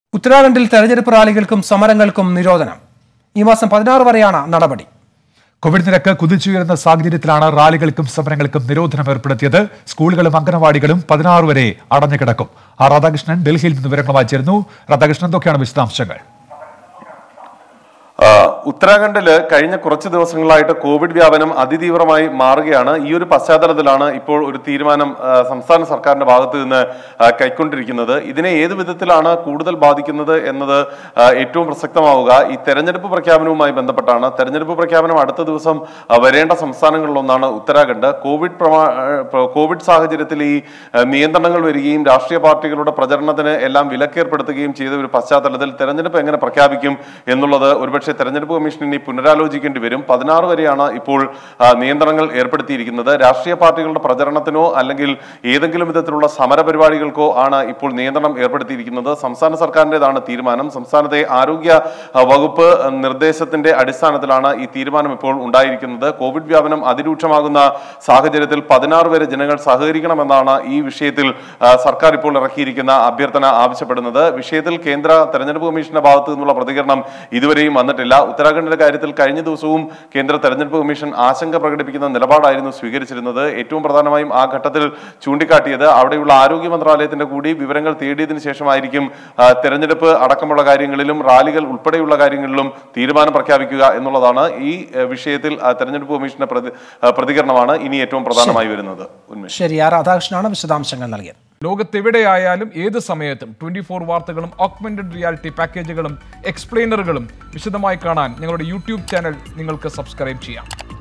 ഉത്തരാഖണ്ഡിൽ തെരഞ്ഞെടുപ്പ് റാലികൾക്കും സമരങ്ങൾക്കും നിരോധനം. ഈ മാസം 16 വരെയാണ് നടപടി. കോവിഡ് നിരക്ക് കുതിച്ചുയരുന്ന സാഹചര്യത്തിലാണ് റാലികൾക്കും സമരങ്ങൾക്കും നിരോധനം ഏർപ്പെടുത്തിയത്. സ്കൂളുകളും അംഗനവാടികളും 16 വരെ അടഞ്ഞുകിടക്കും. രാധാകൃഷ്ണൻ ഡൽഹിയിൽ നിന്ന് വിവരങ്ങളുമായി ചേരുന്നു. രാധാകൃഷ്ണൻ, എന്തൊക്കെയാണ് വിശദാംശങ്ങൾ? ഉത്തരാഖണ്ഡില് കഴിഞ്ഞ കുറച്ച് ദിവസങ്ങളായിട്ട് കോവിഡ് വ്യാപനം അതിതീവ്രമായി മാറുകയാണ്. ഈ ഒരു പശ്ചാത്തലത്തിലാണ് ഇപ്പോൾ ഒരു തീരുമാനം സംസ്ഥാന സർക്കാരിന്റെ ഭാഗത്ത് നിന്ന് കൈക്കൊണ്ടിരിക്കുന്നത്. ഇതിനെ ഏത് വിധത്തിലാണ് കൂടുതൽ ബാധിക്കുന്നത് എന്നത് ഏറ്റവും പ്രസക്തമാവുക ഈ തെരഞ്ഞെടുപ്പ് പ്രഖ്യാപനവുമായി ബന്ധപ്പെട്ടാണ്. തെരഞ്ഞെടുപ്പ് പ്രഖ്യാപനം അടുത്ത ദിവസം വരേണ്ട സംസ്ഥാനങ്ങളിലൊന്നാണ് ഉത്തരാഖണ്ഡ്. കോവിഡ് സാഹചര്യത്തിൽ ഈ നിയന്ത്രണങ്ങൾ വരികയും രാഷ്ട്രീയ പാർട്ടികളുടെ പ്രചരണത്തിന് എല്ലാം വിലക്കേർപ്പെടുത്തുകയും ചെയ്ത ഒരു പശ്ചാത്തലത്തിൽ തെരഞ്ഞെടുപ്പ് എങ്ങനെ പ്രഖ്യാപിക്കും എന്നുള്ളത് ഒരുപക്ഷെ തെരഞ്ഞെടുപ്പ് കമ്മീഷൻ ഇനി പുനരാലോചിക്കേണ്ടി വരും. 16 വരെയാണ് ഇപ്പോൾ നിയന്ത്രണങ്ങൾ ഏർപ്പെടുത്തിയിരിക്കുന്നത്. രാഷ്ട്രീയ പാർട്ടികളുടെ പ്രചരണത്തിനോ അല്ലെങ്കിൽ ഏതെങ്കിലും വിധത്തിലുള്ള സമരപരിപാടികൾക്കോ ആണ് ഇപ്പോൾ നിയന്ത്രണം ഏർപ്പെടുത്തിയിരിക്കുന്നത്. സംസ്ഥാന സർക്കാരിൻ്റെതാണ് തീരുമാനം. സംസ്ഥാനത്തെ ആരോഗ്യ വകുപ്പ് നിർദ്ദേശത്തിന്റെ അടിസ്ഥാനത്തിലാണ് ഈ തീരുമാനം ഇപ്പോൾ ഉണ്ടായിരിക്കുന്നത്. കോവിഡ് വ്യാപനം അതിരൂക്ഷമാകുന്ന സാഹചര്യത്തിൽ 16 വരെ ജനങ്ങൾ സഹകരിക്കണമെന്നാണ് ഈ വിഷയത്തിൽ സർക്കാർ ഇപ്പോൾ ഇറക്കിയിരിക്കുന്ന അഭ്യർത്ഥന ആവശ്യപ്പെടുന്നത്. വിഷയത്തിൽ കേന്ദ്ര തെരഞ്ഞെടുപ്പ് കമ്മീഷന്റെ ഭാഗത്തു നിന്നുള്ള പ്രതികരണം ഇതുവരെയും വന്നിട്ടില്ല. ഉത്തരാഖണ്ഡിന്റെ കാര്യത്തിൽ കഴിഞ്ഞ ദിവസവും കേന്ദ്ര തെരഞ്ഞെടുപ്പ് കമ്മീഷൻ ആശങ്ക പ്രകടിപ്പിക്കുന്ന നിലപാടായിരുന്നു സ്വീകരിച്ചിരുന്നത്. ഏറ്റവും പ്രധാനമായും ആ ഘട്ടത്തിൽ ചൂണ്ടിക്കാട്ടിയത് അവിടെയുള്ള ആരോഗ്യ മന്ത്രാലയത്തിന്റെ കൂടി വിവരങ്ങൾ തേടിയതിനു ശേഷമായിരിക്കും തെരഞ്ഞെടുപ്പ് അടക്കമുള്ള കാര്യങ്ങളിലും റാലികൾ ഉൾപ്പെടെയുള്ള കാര്യങ്ങളിലും തീരുമാനം പ്രഖ്യാപിക്കുക എന്നുള്ളതാണ്. ഈ വിഷയത്തിൽ തെരഞ്ഞെടുപ്പ് കമ്മീഷന്റെ പ്രതികരണമാണ് ഇനി ഏറ്റവും പ്രധാനമായി വരുന്നത്. ശരി, രാധാകൃഷ്ണനാണ് വിശദാംശങ്ങൾ നൽകിയത്. ലോകത്തെവിടെയായാലും ഏത് സമയത്തും 24 വാർത്തകളും ഓഗ്മെന്റഡ് റിയാലിറ്റി പാക്കേജുകളും എക്സ്പ്ലെയിനറുകളും വിശദമായി കാണാൻ ഞങ്ങളുടെ യൂട്യൂബ് ചാനൽ നിങ്ങൾക്ക് സബ്സ്ക്രൈബ് ചെയ്യാം.